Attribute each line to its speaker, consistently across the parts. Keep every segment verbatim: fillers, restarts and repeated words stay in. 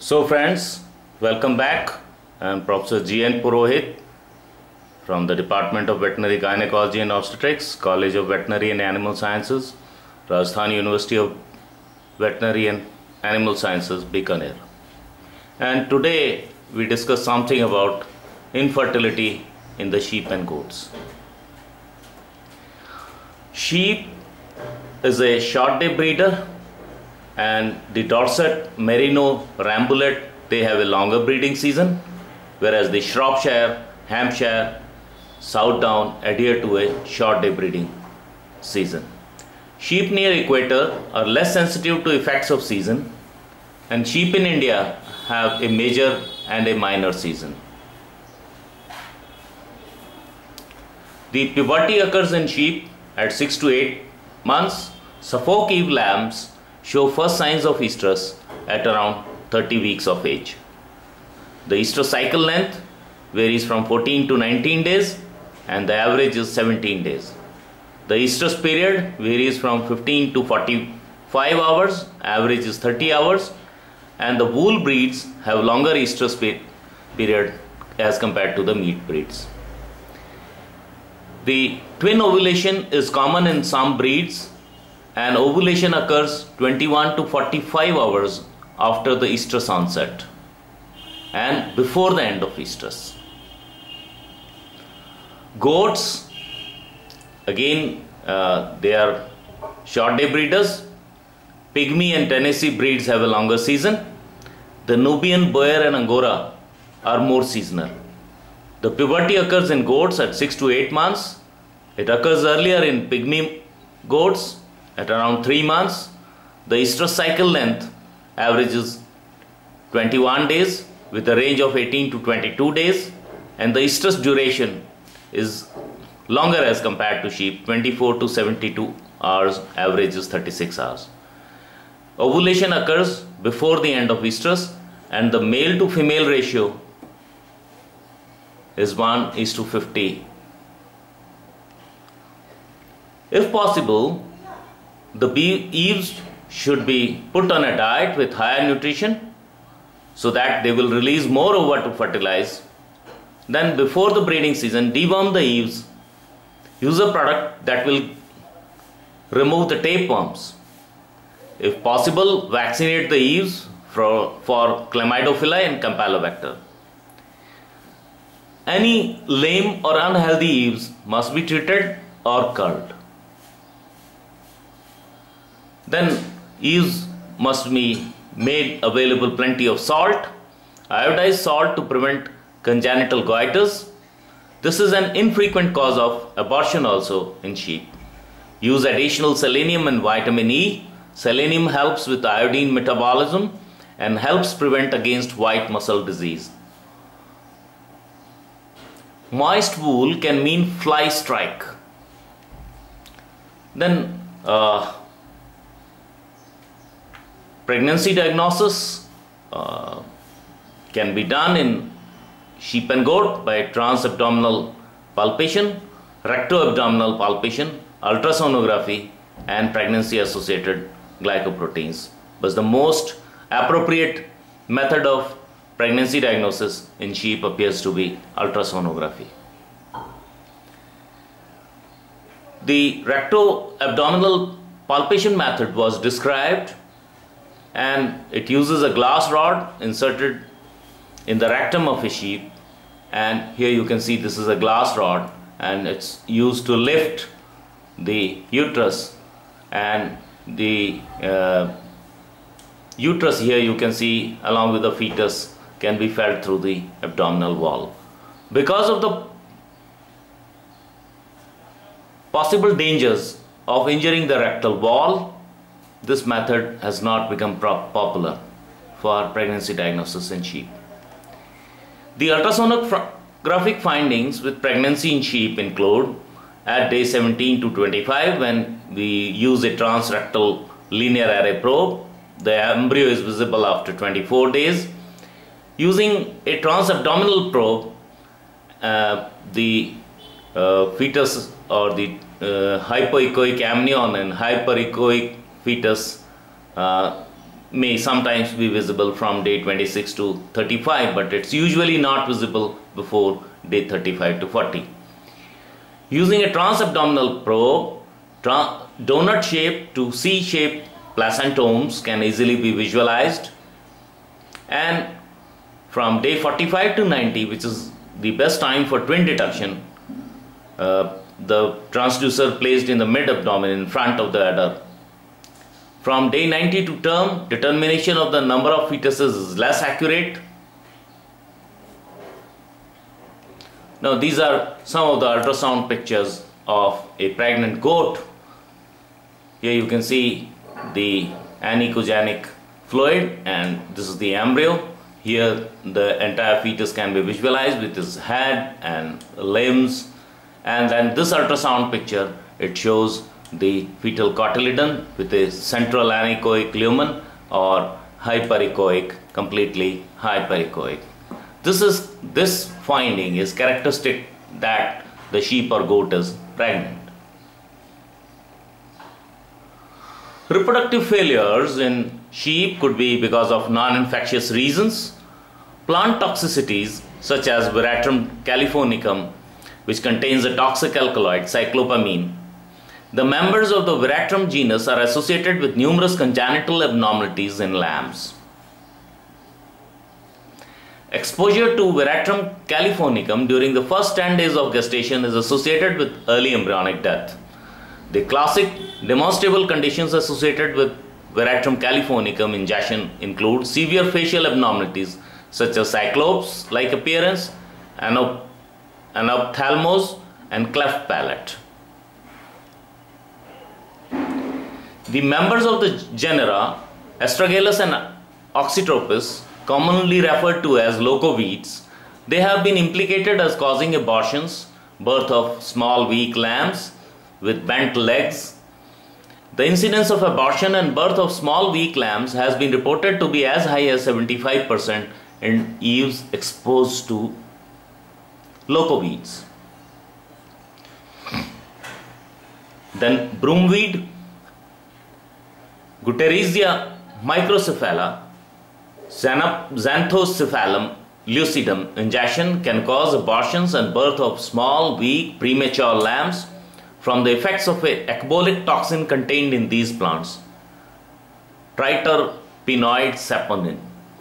Speaker 1: So friends, welcome back. I am Professor G N Purohit from the Department of Veterinary Gynecology and Obstetrics, College of Veterinary and Animal Sciences, Rajasthan University of Veterinary and Animal Sciences, Bikaner. And today we discuss something about infertility in the sheep and goats. Sheep is a short day breeder, and the Dorset, Merino, Rambulet, they have a longer breeding season, whereas the Shropshire, Hampshire, Southdown adhere to a short day breeding season. Sheep near equator are less sensitive to effects of season, and sheep in India have a major and a minor season. The puberty occurs in sheep at six to eight months. Suffolk Eve lambs show first signs of estrus at around thirty weeks of age. The estrus cycle length varies from fourteen to nineteen days, and the average is seventeen days. The estrus period varies from fifteen to forty-five hours, average is thirty hours, and the wool breeds have longer estrus period as compared to the meat breeds. The twin ovulation is common in some breeds, and ovulation occurs twenty-one to forty-five hours after the estrus onset and before the end of estrus. Goats, again, uh, they are short day breeders. Pygmy and Tennessee breeds have a longer season. The Nubian, Boer and Angora are more seasonal. The puberty occurs in goats at six to eight months. It occurs earlier in Pygmy goats at around three months. The estrus cycle length averages twenty-one days with a range of eighteen to twenty-two days, and the estrus duration is longer as compared to sheep, twenty-four to seventy-two hours, average is thirty-six hours. Ovulation occurs before the end of estrus, and the male to female ratio is one is to fifty. If possible, the eaves should be put on a diet with higher nutrition so that they will release more ova to fertilize. Then before the breeding season, deworm the eaves. Use a product that will remove the tapeworms. If possible, vaccinate the eaves for, for Chlamydophila and Campylobacter. Any lame or unhealthy eaves must be treated or culled. Then eaves must be made available plenty of salt, iodized salt to prevent congenital goiters. This is an infrequent cause of abortion also in sheep. Use additional selenium and vitamin E. Selenium helps with iodine metabolism and helps prevent against white muscle disease. Moist wool can mean fly strike. Then uh, pregnancy diagnosis uh, can be done in sheep and goat by transabdominal palpation, rectoabdominal palpation, ultrasonography, and pregnancy associated glycoproteins. But the most appropriate method of pregnancy diagnosis in sheep appears to be ultrasonography. The rectoabdominal palpation method was described, and it uses a glass rod inserted in the rectum of a sheep, and here you can see this is a glass rod, and it's used to lift the uterus, and the uh, uterus here you can see along with the fetus can be felt through the abdominal wall. Because of the possible dangers of injuring the rectal wall, this method has not become popular for pregnancy diagnosis in sheep. The ultrasonographic findings with pregnancy in sheep include at day seventeen to twenty-five, when we use a transrectal linear array probe, the embryo is visible after twenty-four days. Using a transabdominal probe, uh, the uh, fetus or the uh, hypoechoic amnion and hyperechoic fetus uh, may sometimes be visible from day twenty-six to thirty-five, but it's usually not visible before day thirty-five to forty. Using a transabdominal probe, tra donut shaped to C-shaped placentomes can easily be visualized, and from day forty-five to ninety, which is the best time for twin detection, uh, the transducer placed in the mid-abdomen in front of the udder. From day ninety to term, determination of the number of fetuses is less accurate. Now these are some of the ultrasound pictures of a pregnant goat. Here you can see the anechogenic fluid, and this is the embryo. Here the entire fetus can be visualized with its head and limbs, and then this ultrasound picture, it shows the fetal cotyledon with a central anechoic lumen or hyperechoic, completely hyperechoic. This is this finding is characteristic that the sheep or goat is pregnant. Reproductive failures in sheep could be because of non-infectious reasons. Plant toxicities such as Veratrum californicum, which contains a toxic alkaloid cyclopamine. The members of the Veratrum genus are associated with numerous congenital abnormalities in lambs. Exposure to Veratrum californicum during the first ten days of gestation is associated with early embryonic death. The classic demonstrable conditions associated with Veratrum californicum ingestion include severe facial abnormalities such as cyclops-like appearance, anop anophthalmos, and cleft palate. The members of the genera Astragalus and Oxytropis, commonly referred to as locoweeds, they have been implicated as causing abortions, birth of small weak lambs with bent legs. The incidence of abortion and birth of small weak lambs has been reported to be as high as seventy-five percent in ewes exposed to locoweeds. Then broomweed, Guerterizia microcephala, Xanthocephalum lucidum ingestion can cause abortions and birth of small, weak, premature lambs from the effects of a ecbolic toxin contained in these plants, triterpenoid saponin.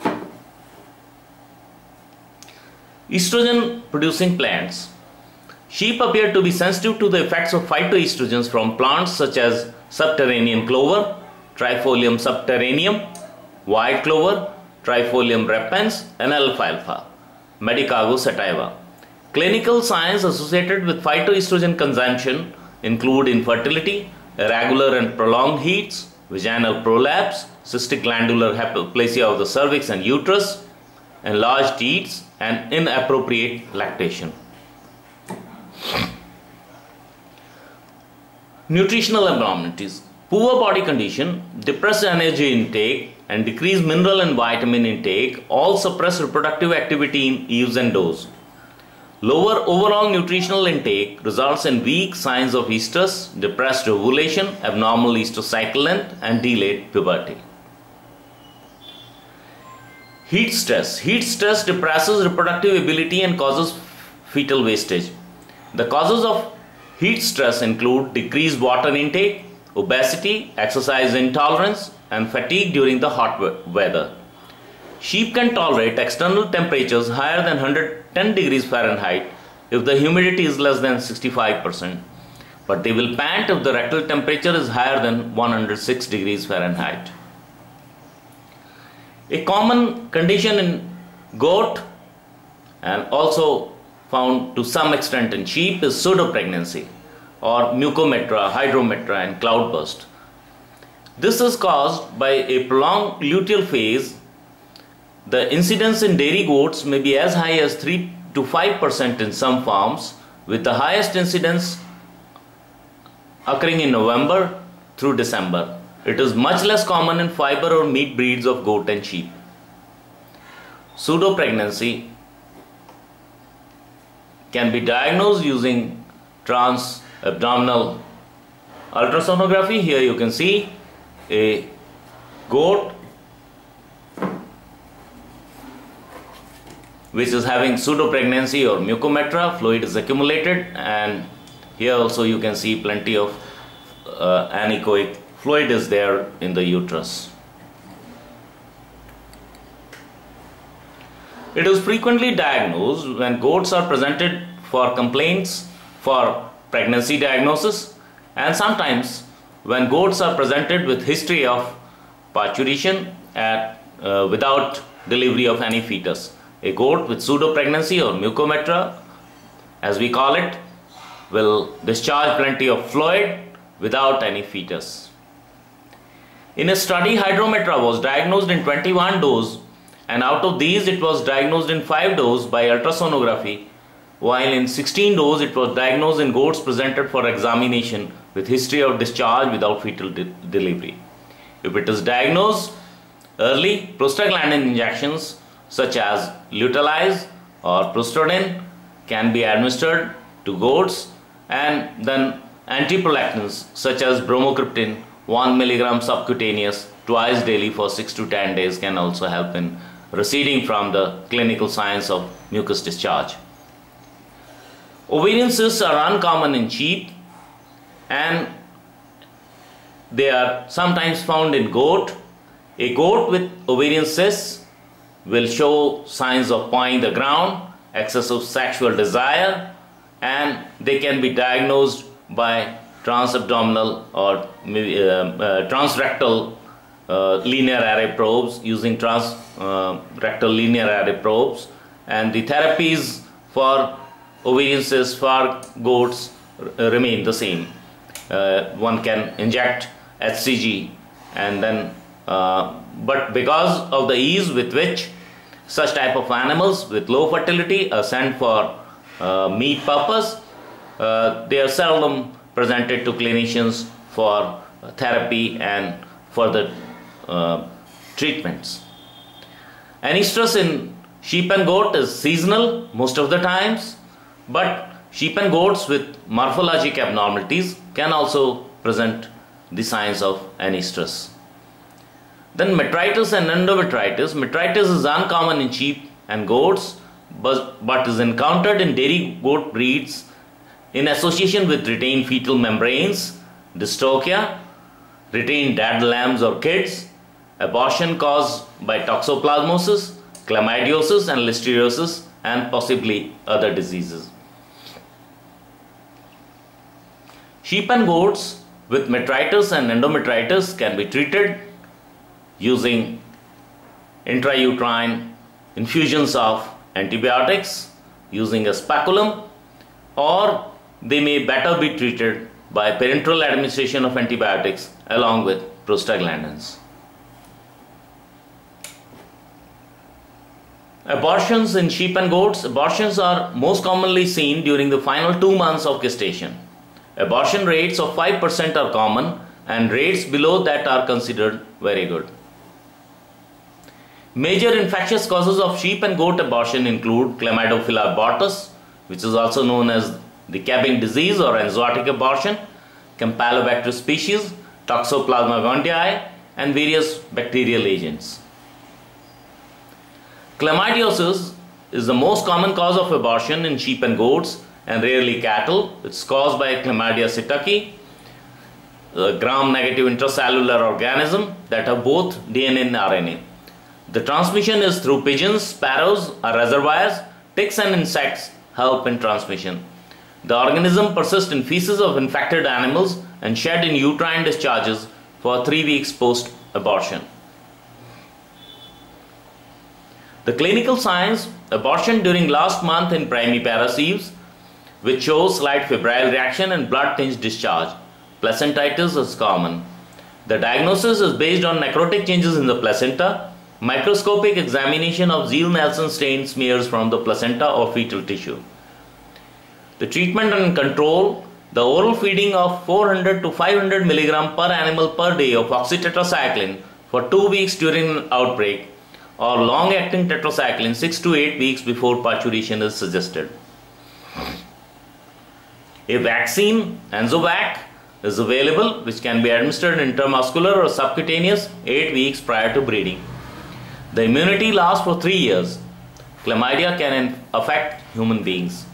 Speaker 1: Estrogen producing plants. Sheep appear to be sensitive to the effects of phytoestrogens from plants such as subterranean clover, Trifolium subterraneum, white clover, Trifolium repens, and alfalfa, Medicago sativa. Clinical signs associated with phytoestrogen consumption include infertility, irregular and prolonged heats, vaginal prolapse, cystic glandular hyperplasia of the cervix and uterus, enlarged teats, and inappropriate lactation. Nutritional abnormalities. Poor body condition, depressed energy intake, and decreased mineral and vitamin intake all suppress reproductive activity in ewes and does. Lower overall nutritional intake results in weak signs of estrus, depressed ovulation, abnormal estrous cycle length, and delayed puberty. Heat stress. Heat stress depresses reproductive ability and causes fetal wastage. The causes of heat stress include decreased water intake, obesity, exercise intolerance, and fatigue during the hot weather. Sheep can tolerate external temperatures higher than one hundred ten degrees Fahrenheit if the humidity is less than sixty-five percent, but they will pant if the rectal temperature is higher than one hundred six degrees Fahrenheit. A common condition in goat and also found to some extent in sheep is pseudopregnancy or mucometra, hydrometra, and cloudburst. This is caused by a prolonged luteal phase. The incidence in dairy goats may be as high as three to five percent in some farms, with the highest incidence occurring in November through December. It is much less common in fiber or meat breeds of goat and sheep. Pseudopregnancy can be diagnosed using transabdominal ultrasonography. Here you can see a goat which is having pseudo-pregnancy or mucometra, fluid is accumulated, and here also you can see plenty of uh, anechoic fluid is there in the uterus. It is frequently diagnosed when goats are presented for complaints for pregnancy diagnosis, and sometimes when goats are presented with history of parturition at, uh, without delivery of any fetus. A goat with pseudo-pregnancy or mucometra, as we call it, will discharge plenty of fluid without any fetus. In a study, hydrometra was diagnosed in twenty-one does, and out of these it was diagnosed in five does by ultrasonography, while in sixteen does it was diagnosed in goats presented for examination with history of discharge without fetal de delivery. If it is diagnosed early, prostaglandin injections such as Lutalize or Prostadin can be administered to goats, and then antiprolactins such as bromocriptine one milligram subcutaneous twice daily for six to ten days can also help in receding from the clinical signs of mucus discharge. Ovarian cysts are uncommon in sheep, and they are sometimes found in goat. A goat with ovarian cysts will show signs of pawing the ground, excessive sexual desire, and they can be diagnosed by transabdominal or uh, uh, transrectal uh, linear array probes, using transrectal uh, linear array probes, and the therapies for ovarian cysts for goats remain the same. Uh, one can inject H C G, and then uh, but because of the ease with which such type of animals with low fertility are sent for uh, meat purpose, uh, they are seldom presented to clinicians for therapy and further uh, treatments. Anestrus in sheep and goat is seasonal most of the times, but sheep and goats with morphologic abnormalities can also present the signs of anestrus. Then metritis and endometritis. Metritis is uncommon in sheep and goats, but, but is encountered in dairy goat breeds in association with retained fetal membranes, dystocia, retained dead lambs or kids, abortion caused by toxoplasmosis, chlamydiosis and listeriosis, and possibly other diseases. Sheep and goats with metritis and endometritis can be treated using intrauterine infusions of antibiotics using a speculum, or they may better be treated by parenteral administration of antibiotics along with prostaglandins. Abortions in sheep and goats. Abortions are most commonly seen during the final two months of gestation. Abortion rates of five percent are common, and rates below that are considered very good. Major infectious causes of sheep and goat abortion include Chlamydophila abortus, which is also known as the cabbing disease or enzootic abortion, Campylobacter species, Toxoplasma gondii, and various bacterial agents. Chlamydiosis is the most common cause of abortion in sheep and goats, and rarely cattle. It's caused by Chlamydia psittaci, a gram-negative intracellular organism that have both D N A and R N A. The transmission is through pigeons, sparrows or reservoirs. Ticks and insects help in transmission. The organism persists in feces of infected animals and shed in uterine discharges for three weeks post-abortion. The clinical signs: abortion during last month in primipara sieves, which shows slight febrile reaction and blood-tinged discharge. Placentitis is common. The diagnosis is based on necrotic changes in the placenta, microscopic examination of Ziehl-Neelsen stain smears from the placenta or fetal tissue. The treatment and control: the oral feeding of four hundred to five hundred milligram per animal per day of oxytetracycline for two weeks during an outbreak, or long-acting tetracycline six to eight weeks before parturition is suggested. A vaccine, Enzovac, is available, which can be administered intramuscular or subcutaneous eight weeks prior to breeding. The immunity lasts for three years. chlamydia can affect human beings.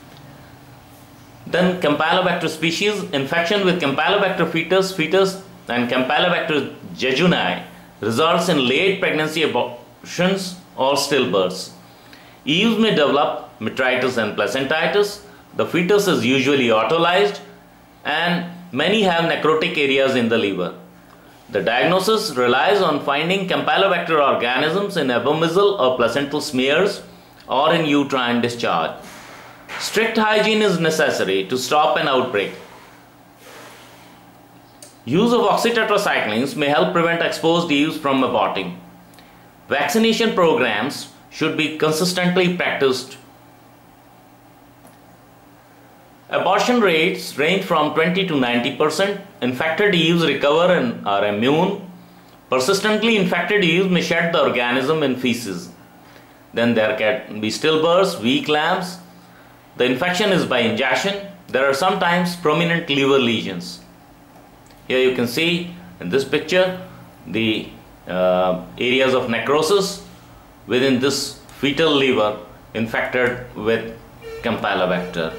Speaker 1: Then Campylobacter species, infection with Campylobacter fetus, fetus and Campylobacter jejuni results in late pregnancy abortions or stillbirths. Eves may develop metritis and placentitis. The fetus is usually otolized and many have necrotic areas in the liver. The diagnosis relies on finding Campylobacter organisms in abomasal or placental smears or in uterine discharge. Strict hygiene is necessary to stop an outbreak. Use of oxytetracyclines may help prevent exposed eves from aborting. Vaccination programs should be consistently practiced. Abortion rates range from twenty to ninety percent. Infected eves recover and are immune. Persistently infected eves may shed the organism in feces. Then there can be stillbirths, weak lambs. The infection is by ingestion. There are sometimes prominent liver lesions. Here you can see in this picture the uh, areas of necrosis within this fetal liver infected with Campylobacter.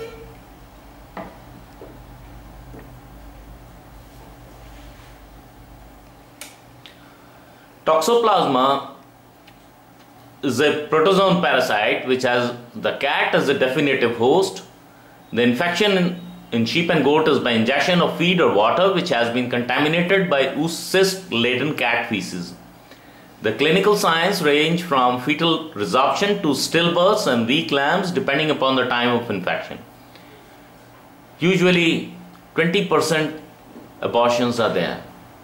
Speaker 1: Toxoplasma is a protozoan parasite which has the cat as a definitive host. The infection in, in sheep and goat is by ingestion of feed or water which has been contaminated by oocyst-laden cat feces. The clinical signs range from fetal resorption to stillbirths and weak lambs depending upon the time of infection. Usually twenty percent abortions are there.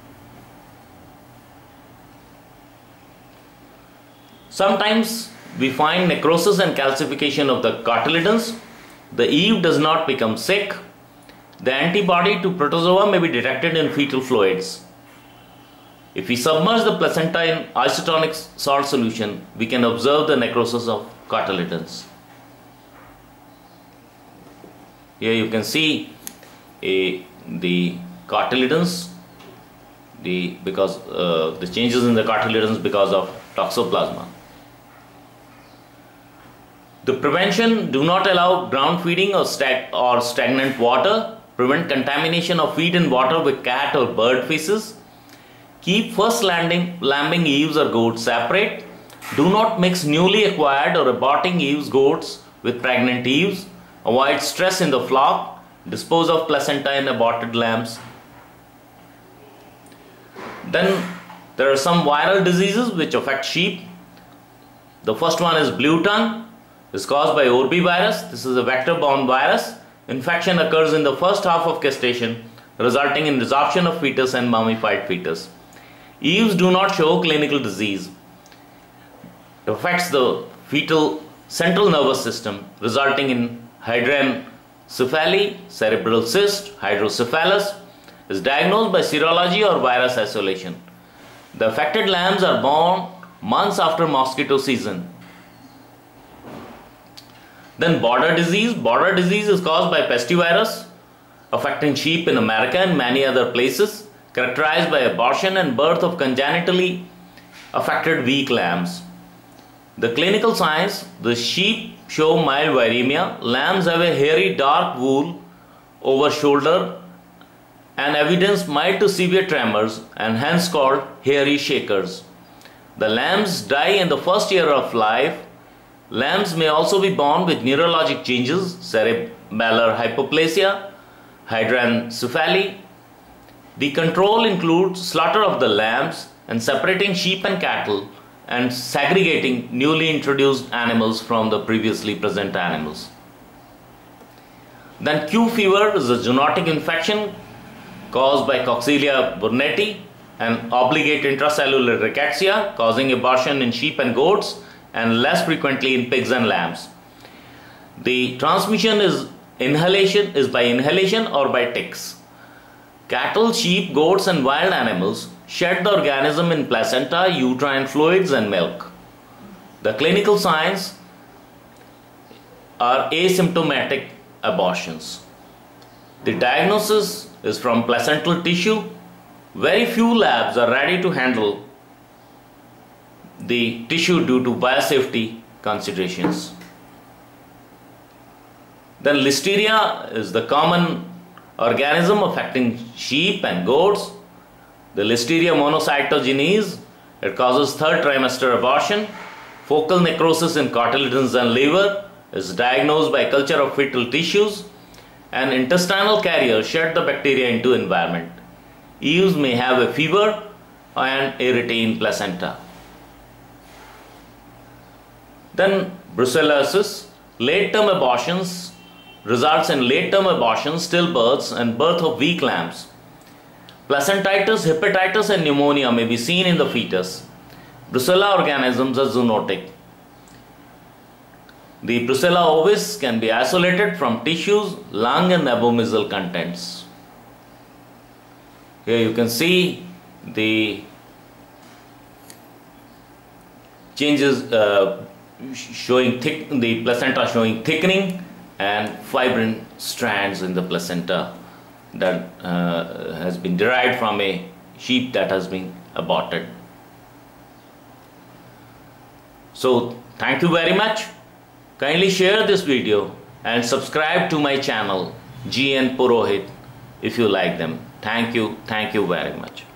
Speaker 1: Sometimes we find necrosis and calcification of the cotyledons. The eve does not become sick. The antibody to protozoa may be detected in fetal fluids. If we submerge the placenta in isotonic salt solution, we can observe the necrosis of cotyledons. Here you can see a, the cotyledons, the, because uh, the changes in the cotyledons because of toxoplasma. The prevention: do not allow ground feeding or, stag or stagnant water. Prevent contamination of feed and water with cat or bird feces. Keep first landing, lambing eves or goats separate. Do not mix newly acquired or aborting eves goats with pregnant eves. Avoid stress in the flock. Dispose of placenta in aborted lambs. Then there are some viral diseases which affect sheep. The first one is blue tongue. It is caused by orbivirus. This is a vector-borne virus. Infection occurs in the first half of gestation, resulting in resorption of fetus and mummified fetus. Eves do not show clinical disease. It affects the fetal central nervous system, resulting in hydranencephaly, cerebral cyst, hydrocephalus. Is diagnosed by serology or virus isolation. The affected lambs are born months after mosquito season. Then border disease. Border disease is caused by pestivirus affecting sheep in America and many other places, characterized by abortion and birth of congenitally affected weak lambs. The clinical signs: the sheep show mild viremia, lambs have a hairy dark wool over shoulder and evidence mild to severe tremors and hence called hairy shakers. The lambs die in the first year of life. Lambs may also be born with neurologic changes, cerebellar hypoplasia, hydranencephaly. The control includes slaughter of the lambs and separating sheep and cattle and segregating newly introduced animals from the previously present animals. Then Q fever is a zoonotic infection caused by Coxiella burnetii and obligate intracellular rickettsia, causing abortion in sheep and goats and less frequently in pigs and lambs. The transmission is inhalation is by inhalation or by ticks. Cattle, sheep, goats and wild animals shed the organism in placenta, uterine fluids and milk. The clinical signs are asymptomatic abortions. The diagnosis is from placental tissue. Very few labs are ready to handle the tissue due to biosafety considerations. Then Listeria is the common organism affecting sheep and goats. The Listeria monocytogenes, it causes third trimester abortion. Focal necrosis in cotyledons and liver is diagnosed by culture of fetal tissues, and intestinal carriers shed the bacteria into environment. E Us may have a fever and a retained placenta. Then brucellosis, late-term abortions results in late-term abortions, stillbirths, and birth of weak lambs. Placentitis, hepatitis, and pneumonia may be seen in the fetus. Brucella organisms are zoonotic. The Brucella ovis can be isolated from tissues, lung, and abomasal contents. Here you can see the changes uh, showing thick, the placenta showing thickening and fibrin strands in the placenta that uh, has been derived from a sheep that has been aborted. So thank you very much. Kindly share this video and subscribe to my channel G N Purohit if you like them. Thank you. Thank you very much.